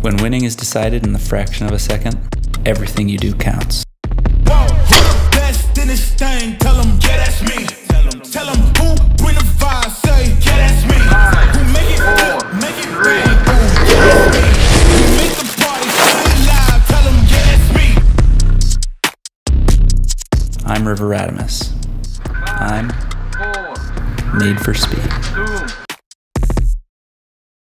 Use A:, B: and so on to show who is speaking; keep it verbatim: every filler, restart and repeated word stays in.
A: When winning is decided in the fraction of a second, everything you do counts.
B: Whoa, who the best in this thing? Tell them, yeah, that's me. Tell them, tell them who bring the fire, say, yeah, that's me. Five, who make it four, make it three, boom, yeah, that's me. Who make the party feel alive, tell them, yeah, that's me.
A: I'm River Radamus. I'm made for speed.